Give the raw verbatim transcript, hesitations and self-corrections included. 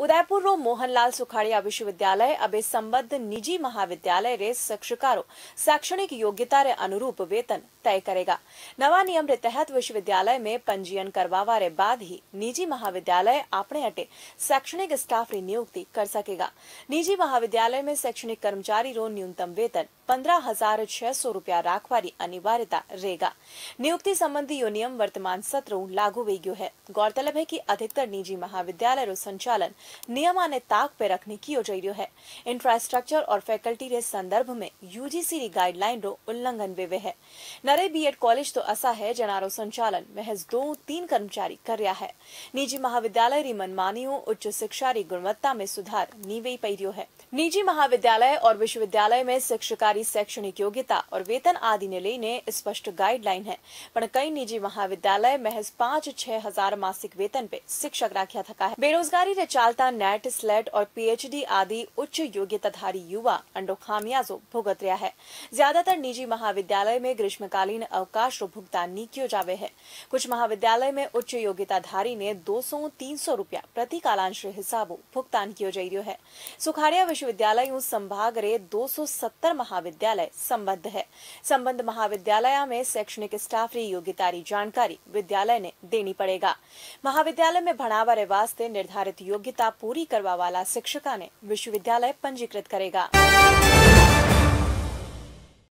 उदयपुर रो मोहनलाल सुखाड़िया विश्वविद्यालय अबे संबद्ध निजी महाविद्यालय रे शिक्षकारो शैक्षणिक योग्यता रे अनुरूप वेतन तय करेगा। नवा नियम रे तहत विश्वविद्यालय में पंजीयन करवावा रे बाद ही निजी महाविद्यालय अपने अटे शैक्षणिक स्टाफ री नियुक्ति कर सकेगा। निजी महाविद्यालय में शैक्षणिक कर्मचारी रो न्यूनतम वेतन पंद्रह हजार छह सौ रूपया राखवारी अनिवार्यता रहेगा। नियुक्ति संबंधी यो नियम वर्तमान सत्र लागू वे गयो है। गौरतलब है कि अधिकतर निजी महाविद्यालय रो संचालन नियमाने ताक पे रखने की हो रही है। इंफ्रास्ट्रक्चर और फैकल्टी रे संदर्भ में यूजीसी री गाइडलाइन रो उल्लंघन वे है। नरे बीएड कॉलेज तो ऐसा है जनारो संचालन महज दो तीन कर्मचारी कर रहा है। निजी महाविद्यालय री मनमानियों उच्च शिक्षा री गुणवत्ता में सुधार नीवे पैरियो है। निजी महाविद्यालय और विश्वविद्यालय में शिक्षकारी शैक्षणिक योग्यता और वेतन आदि ने लेने स्पष्ट गाइडलाइन है, पर कई निजी महाविद्यालय महज पाँच छह हजार मासिक वेतन पे शिक्षक राख्या थका है। बेरोजगारी रे चालता नेट स्लेट और पीएचडी आदि उच्च योग्यताधारी युवा अंडो खामियाजो भुगत रहा है। ज्यादातर निजी महाविद्यालय में ग्रीष्मकालीन अवकाश रो भुगतान नी कियो जावे है। कुछ महाविद्यालय में उच्च योग्यताधारी ने दो सौ तीन सौ रूपया प्रति कालांश हिसाबो भुगतान कियो जा रहा है। सुखाड़िया विश्वविद्यालय संभाग रे दो सौ सत्तर महाविद्यालय संबद्ध है। संबद्ध महाविद्यालय में शैक्षणिक स्टाफ री योग्यता री जानकारी विद्यालय ने देनी पड़ेगा। महाविद्यालय में भणावा रे वास्ते निर्धारित योग्यता पूरी करवा वाला शिक्षका ने विश्वविद्यालय पंजीकृत करेगा।